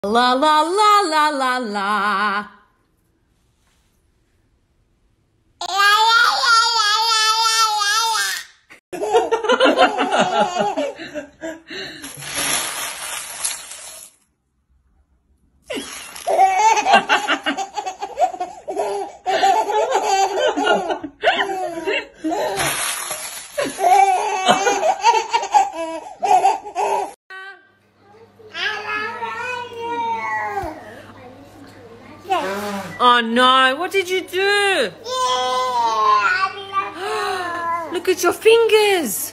La la la la la la. Oh no, what did you do? Look at your fingers.